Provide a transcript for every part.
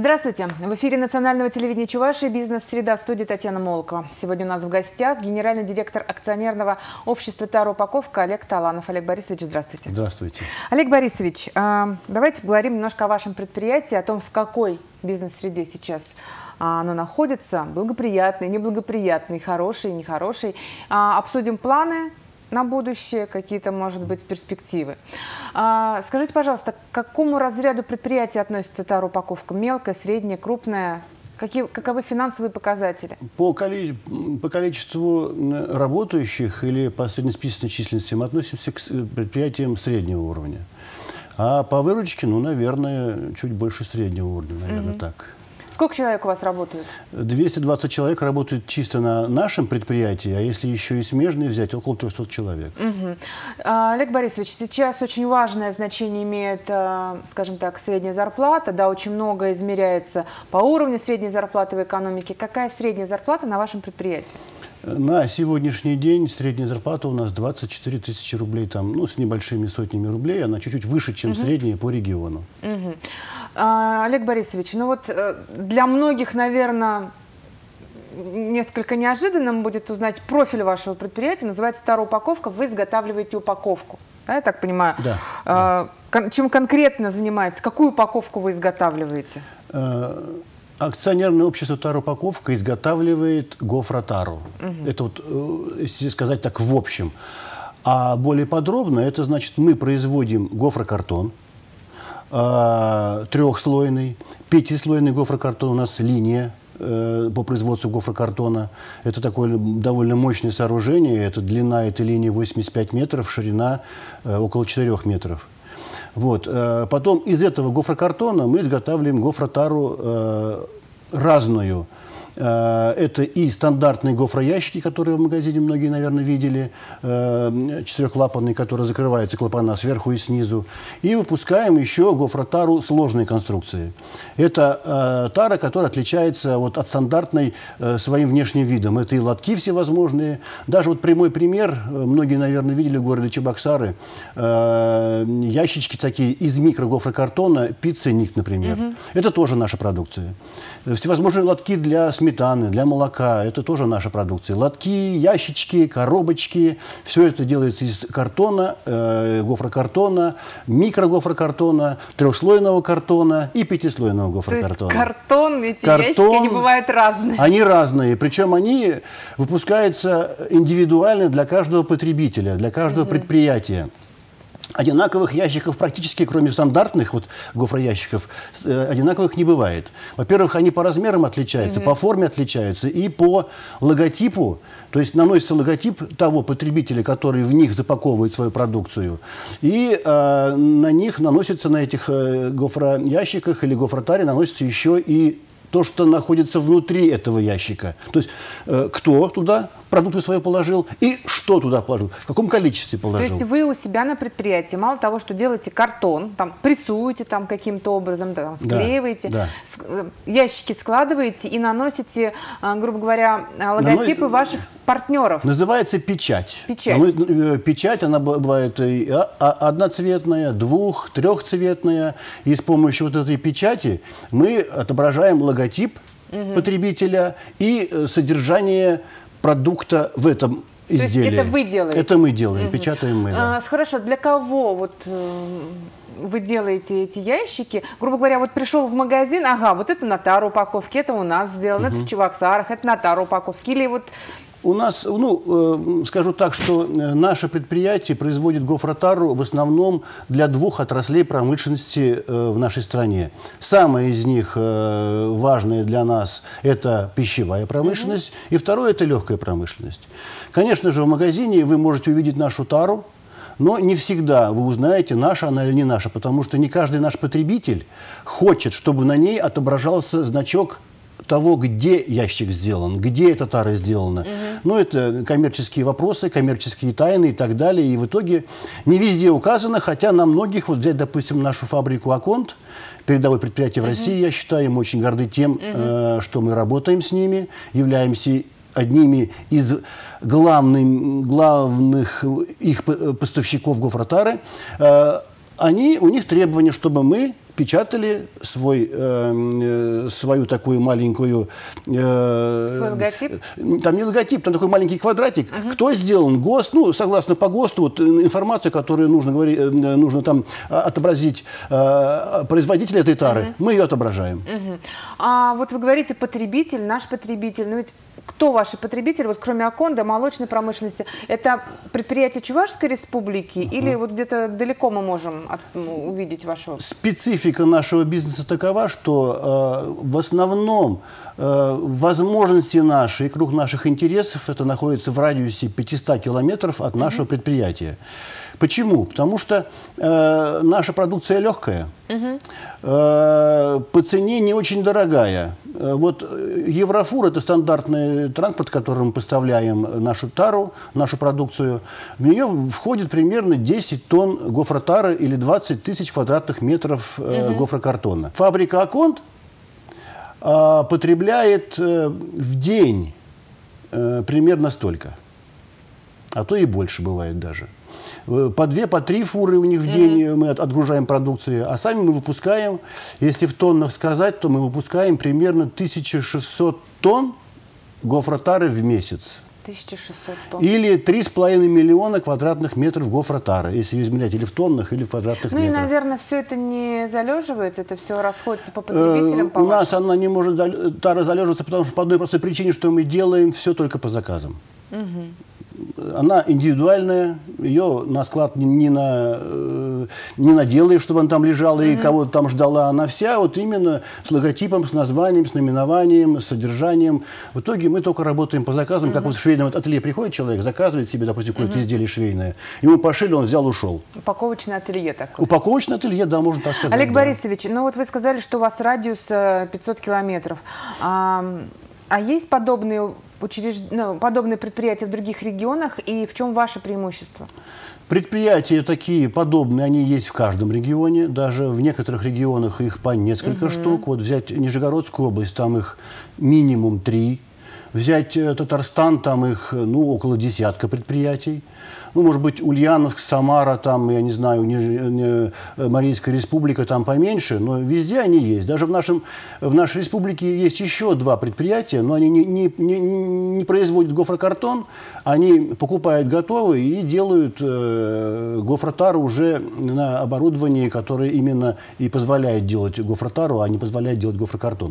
Здравствуйте. В эфире национального телевидения Чувашии «Бизнес-среда», в студии Татьяна Молокова. Сегодня у нас в гостях генеральный директор акционерного общества «Тароупаковка» Олег Таланов. Олег Борисович, здравствуйте. Здравствуйте. Олег Борисович, давайте поговорим немножко о вашем предприятии, о том, в какой бизнес-среде сейчас оно находится, благоприятный, неблагоприятный, хороший, нехороший. Обсудим планы на будущее, какие-то, может быть, перспективы. Скажите, пожалуйста, к какому разряду предприятия относится Тароупаковка? Мелкое, среднее, крупное? Каковы финансовые показатели? По количеству работающих или по среднесписочной численности мы относимся к предприятиям среднего уровня. А по выручке, ну, наверное, чуть больше среднего уровня, наверное, так. Сколько человек у вас работает? 220 человек работают чисто на нашем предприятии, а если еще и смежные взять, около 300 человек. Олег Борисович, сейчас очень важное значение имеет, скажем так, средняя зарплата. Да, очень много измеряется по уровню средней зарплаты в экономике. Какая средняя зарплата на вашем предприятии? На сегодняшний день средняя зарплата у нас 24 тысячи рублей, там, ну, с небольшими сотнями рублей. Она чуть-чуть выше, чем средняя по региону. Олег Борисович, ну вот для многих, наверное, несколько неожиданным будет узнать профиль вашего предприятия. Называется Тароупаковка. Вы изготавливаете упаковку. Да, я так понимаю. Да. Чем конкретно занимаетесь? Какую упаковку вы изготавливаете? Акционерное общество «Тароупаковка» изготавливает гофротару. Это вот, если сказать так, в общем. А более подробно, это значит, мы производим гофрокартон, трехслойный, пятислойный гофрокартон. У нас линия по производству гофрокартона. Это такое довольно мощное сооружение. Это длина этой линии 85 метров, ширина около 4 метров. Вот. Потом из этого гофрокартона мы изготавливаем гофротару разную. Это и стандартные гофроящики, которые в магазине многие, наверное, видели, четырехклапанные, которые закрываются клапана сверху и снизу. И выпускаем еще гофротару сложной конструкции. Это тара, которая отличается вот от стандартной своим внешним видом. Это и лотки всевозможные. Даже вот прямой пример, многие, наверное, видели в городе Чебоксары, ящички такие из микрогофрокартона, пицца Ник, например. Это тоже наша продукция. Всевозможные лотки для сметаны, для молока. Это тоже наша продукция. Лотки, ящички, коробочки. Все это делается из картона, гофрокартона, микрогофрокартона, трехслойного картона и пятислойного гофрокартона. То есть картон, ящики, они бывают разные. Они разные. Причем они выпускаются индивидуально для каждого потребителя, для каждого предприятия. Одинаковых ящиков практически, кроме стандартных вот гофроящиков, одинаковых не бывает. Во-первых, они по размерам отличаются, по форме отличаются и по логотипу. То есть наносится логотип того потребителя, который в них запаковывает свою продукцию. И на них наносится, на этих гофроящиках или гофротаре наносится еще и то, что находится внутри этого ящика. То есть кто туда продукты свои положил и что туда положил, в каком количестве положил. То есть вы у себя на предприятии мало того, что делаете картон, там прессуете там каким-то образом, там, склеиваете, ящики складываете и наносите, грубо говоря, логотипы ваших партнеров. Называется печать. Печать, она бывает и одноцветная, трехцветная. И с помощью вот этой печати мы отображаем логотип потребителя и содержание продукта в этом изделии. То есть это вы делаете? Это мы делаем, печатаем мы. Да. Хорошо, для кого вот вы делаете эти ящики? Грубо говоря, вот пришел в магазин, ага, вот это на Тароупаковке, это у нас сделано, это в Чебоксарах, это на Тароупаковке, или вот... У нас, ну, скажу так, что наше предприятие производит гофротару в основном для двух отраслей промышленности в нашей стране. Самая из них важная для нас – это пищевая промышленность, и второе – это легкая промышленность. Конечно же, в магазине вы можете увидеть нашу тару, но не всегда вы узнаете, наша она или не наша, потому что не каждый наш потребитель хочет, чтобы на ней отображался значок того, где ящик сделан, где эта тара сделана. Ну, это коммерческие вопросы, коммерческие тайны и так далее. И в итоге не везде указано, хотя на многих, вот взять, допустим, нашу фабрику «Аконт», передовое предприятие в России, я считаю, мы очень горды тем, что мы работаем с ними, являемся одними из главных их поставщиков гофротары. У них требование, чтобы мы печатали свою такую маленькую... Свой логотип? Там не логотип, там такой маленький квадратик. Кто сделан? ГОСТ. Ну, согласно по ГОСТу, вот, информацию, которую нужно там отобразить производителя этой тары, мы ее отображаем. А вот вы говорите, потребитель, наш потребитель. Но ведь кто ваши потребители, вот кроме Аконда, молочной промышленности? Это предприятие Чувашской республики или вот где-то далеко мы можем увидеть вашу? Специфика нашего бизнеса такова, что в основном возможности наши и круг наших интересов это находится в радиусе 500 километров от нашего предприятия. Почему? Потому что наша продукция легкая, по цене не очень дорогая. Вот Еврофур – это стандартный транспорт, которым мы поставляем нашу тару, нашу продукцию. В нее входит примерно 10 тонн гофротары или 20 тысяч квадратных метров гофрокартона. Фабрика «Аконд» потребляет в день примерно столько, а то и больше бывает даже. По 2, по 3 фуры у них в день мы отгружаем продукции, а сами мы выпускаем, если в тоннах сказать, то мы выпускаем примерно 1600 тонн гофротары в месяц. 1600 тонн. Или 3,5 миллиона квадратных метров гофротары, если измерять или в тоннах, или в квадратных метрах. Ну и, наверное, все это не залеживается, это все расходится по потребителям? У нас она не может тара залеживаться, потому что по одной простой причине, что мы делаем все только по заказам. Она индивидуальная, ее на склад не наделаешь, чтобы она там лежала и кого-то там ждала. Она вся вот именно с логотипом, с названием, с наименованием, с содержанием. В итоге мы только работаем по заказам. Как вот в швейном ателье приходит человек, заказывает себе, допустим, какое-то изделие швейное. Ему пошили, он взял, ушел. Упаковочное ателье такое. Упаковочное ателье, да, можно так сказать. Олег Борисович, ну вот вы сказали, что у вас радиус 500 километров. А есть подобные предприятия в других регионах, и в чем ваше преимущество? Предприятия такие подобные, они есть в каждом регионе, даже в некоторых регионах их по несколько штук. Вот взять Нижегородскую область, там их минимум 3. Взять Татарстан, там их около десятка предприятий. Ну, может быть, Ульяновск, Самара, там, я не знаю, Марийская республика, там поменьше, но везде они есть. Даже в нашей республике есть еще 2 предприятия, но они не производят гофрокартон, они покупают готовый и делают гофротару уже на оборудовании, которое именно и позволяет делать гофротару, а не позволяет делать гофрокартон.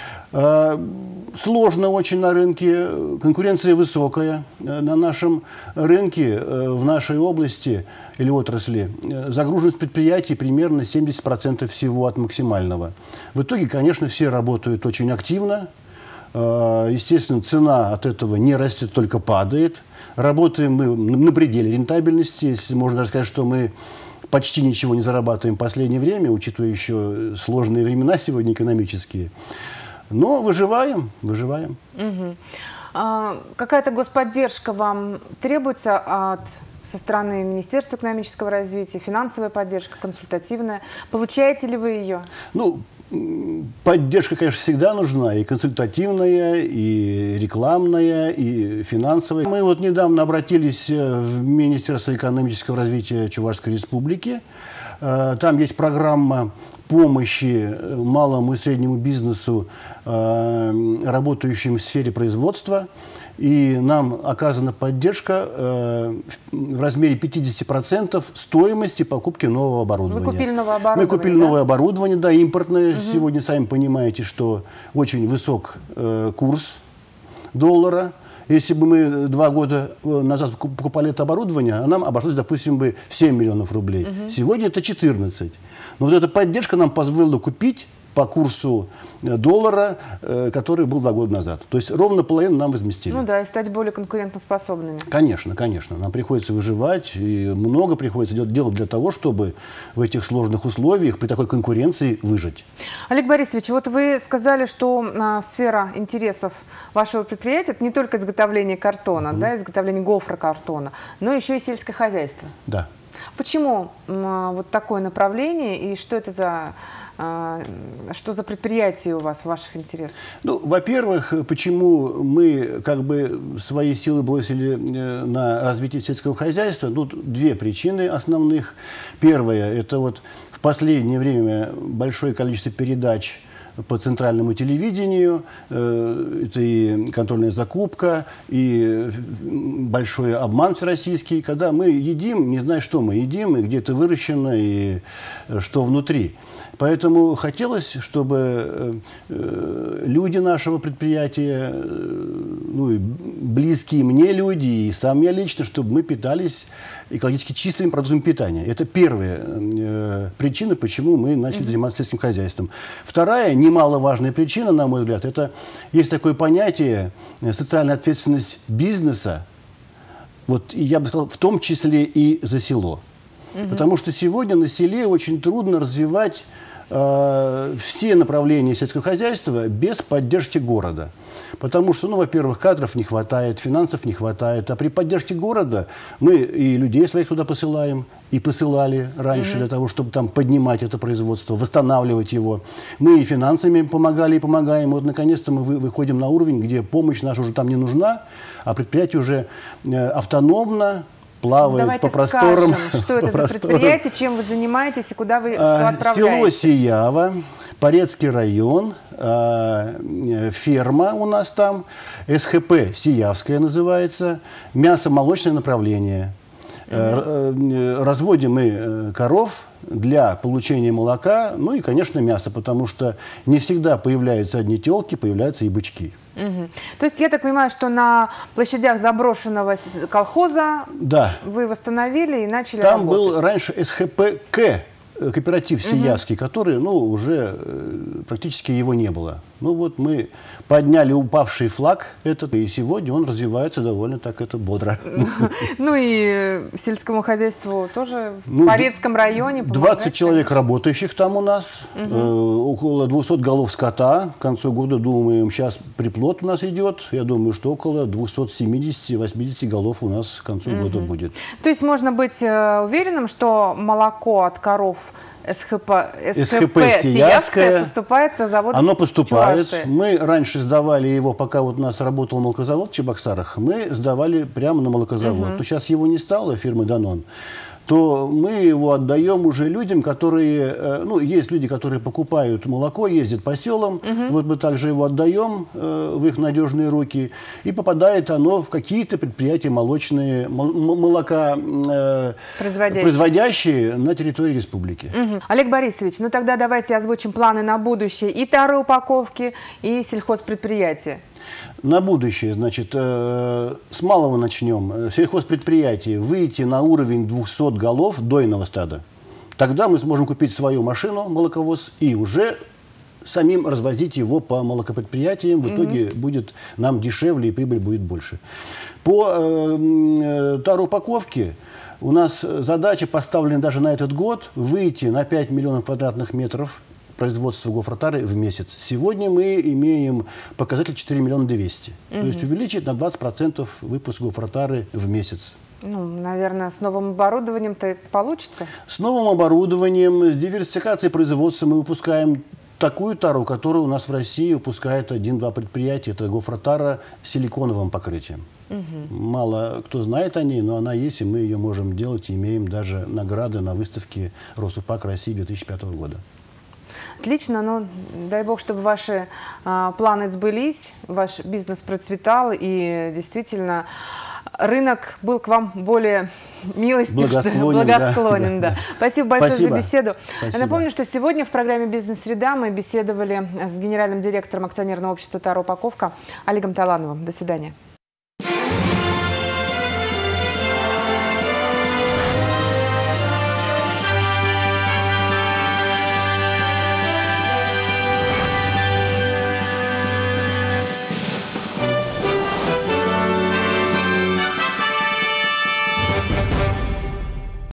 Сложно очень на рынке, конкуренция высокая. На нашем рынке, в нашей области или отрасли, загруженность предприятий примерно 70% всего от максимального. В итоге, конечно, все работают очень активно. Естественно, цена от этого не растет, только падает. Работаем мы на пределе рентабельности. Если можно даже сказать, что мы почти ничего не зарабатываем в последнее время, учитывая еще сложные времена сегодня экономические. Но выживаем. Какая-то господдержка вам требуется со стороны Министерства экономического развития, финансовая поддержка, консультативная? Получаете ли вы ее? Ну, поддержка, конечно, всегда нужна, и консультативная, и рекламная, и финансовая. Мы вот недавно обратились в Министерство экономического развития Чувашской республики. Там есть программа помощи малому и среднему бизнесу, работающим в сфере производства. И нам оказана поддержка в размере 50% стоимости покупки нового оборудования. Вы купили новое оборудование? Мы купили новое оборудование, да, импортное. Сегодня, сами понимаете, что очень высок курс доллара. Если бы мы 2 года назад покупали это оборудование, нам обошлось, допустим, бы в 7 миллионов рублей. Сегодня это 14. Но вот эта поддержка нам позволила купить по курсу доллара, который был 2 года назад. То есть ровно половину нам возместили. Ну да, и стать более конкурентоспособными. Конечно. Нам приходится выживать, и много приходится делать для того, чтобы в этих сложных условиях, при такой конкуренции, выжить. Олег Борисович, вот вы сказали, что сфера интересов вашего предприятия – это не только изготовление картона, да, изготовление гофрокартона, но еще и сельское хозяйство. Да. Почему вот такое направление и что это за... Что за предприятие у вас в ваших интересах? Ну, во-первых, почему мы как бы свои силы бросили на развитие сельского хозяйства? Тут две причины основных. Первая – это вот в последнее время большое количество передач по центральному телевидению, это и контрольная закупка, и большой обман всероссийский, когда мы едим, не зная, что мы едим, и где это выращено, и что внутри. Поэтому хотелось, чтобы люди нашего предприятия, ну, и близкие мне люди, и сам я лично, чтобы мы питались экологически чистыми продуктами питания. Это первая причина, почему мы начали заниматься сельским хозяйством. Вторая, немаловажная причина, на мой взгляд, это есть такое понятие социальная ответственность бизнеса, вот, и я бы сказал, в том числе и за село. Потому что сегодня на селе очень трудно развивать все направления сельского хозяйства без поддержки города. Потому что, ну, во-первых, кадров не хватает, финансов не хватает. А при поддержке города мы и людей своих туда посылаем, и посылали раньше для того, чтобы там поднимать это производство, восстанавливать его. Мы и финансами помогали, и помогаем. Вот, наконец-то, мы выходим на уровень, где помощь наша уже там не нужна, а предприятие уже автономно плавает. Давайте по просторам. Скажем, что это за предприятие, чем вы занимаетесь и куда вы отправляете? Село Сиява, Порецкий район, ферма у нас там, СХП Сиявская называется, мясо-молочное направление. Разводим мы коров для получения молока, ну и, конечно, мяса, потому что не всегда появляются одни телки, появляются и бычки. То есть я так понимаю, что на площадях заброшенного колхоза вы восстановили и начали там работать. Был раньше СХПК, кооператив Сиявский, который, ну, уже практически его не было. Ну вот мы подняли упавший флаг этот, и сегодня он развивается довольно так это бодро. Ну и сельскому хозяйству тоже в Порецком районе 20 человек работающих там у нас, около 200 голов скота. К концу года, думаем, сейчас приплод у нас идет. Я думаю, что около 270-80 голов у нас к концу года будет. То есть можно быть уверенным, что молоко от коров СХП Сиявская поступает на завод. Оно поступает. Чуваши. Мы раньше сдавали его, пока вот у нас работал молокозавод в Чебоксарах, мы сдавали прямо на молокозавод. Но сейчас его не стало, фирмы Данон. То мы его отдаем уже людям, которые, ну, есть люди, которые покупают молоко, ездят по селам, вот мы также его отдаем в их надежные руки, и попадает оно в какие-то предприятия молочные, молока производящие на территории республики. Олег Борисович, ну тогда давайте озвучим планы на будущее и тароупаковки, и сельхозпредприятия. На будущее, значит, с малого начнем. Сельхозпредприятие выйти на уровень 200 голов дойного стада. Тогда мы сможем купить свою машину, молоковоз, и уже самим развозить его по молокопредприятиям. В итоге будет нам дешевле и прибыль будет больше. По тароупаковке у нас задача поставлена даже на этот год выйти на 5 миллионов квадратных метров производства гофротары в месяц. Сегодня мы имеем показатель 4 миллиона 200. То есть увеличить на 20% выпуск гофротары в месяц. Ну, наверное, с новым оборудованием-то получится? С новым оборудованием, с диверсификацией производства мы выпускаем такую тару, которую у нас в России выпускает 1-2 предприятия. Это гофротара с силиконовым покрытием. Мало кто знает о ней, но она есть, и мы ее можем делать, и имеем даже награды на выставке Росупак России 2005 года. Отлично, но дай бог, чтобы ваши планы сбылись, ваш бизнес процветал, и действительно рынок был к вам более милостив, благосклонен. Да. Спасибо большое за беседу. Спасибо. Я напомню, что сегодня в программе «Бизнес-среда» мы беседовали с генеральным директором акционерного общества «Тароупаковка» Олегом Талановым. До свидания.